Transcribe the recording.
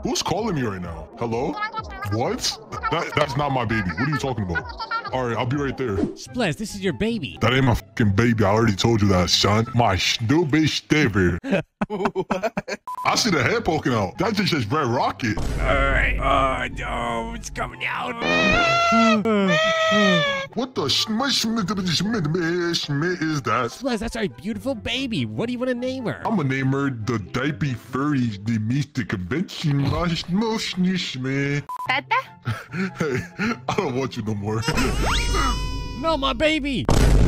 Who's calling me right now? Hello? What? That's not my baby. What are you talking about? All right, I'll be right there. Splez, this is your baby. That ain't my fucking baby. I already told you that, son. My stupid stiver. I see the head poking out. That just says Red Rocket. Alright. Oh no, it's coming out. What the schmidt is that? Splez, that's our beautiful baby. What do you want to name her? I'm gonna name her the Diaper Furries, the Mystic Convention. Tata? Hey, I don't want you no more. No, my baby.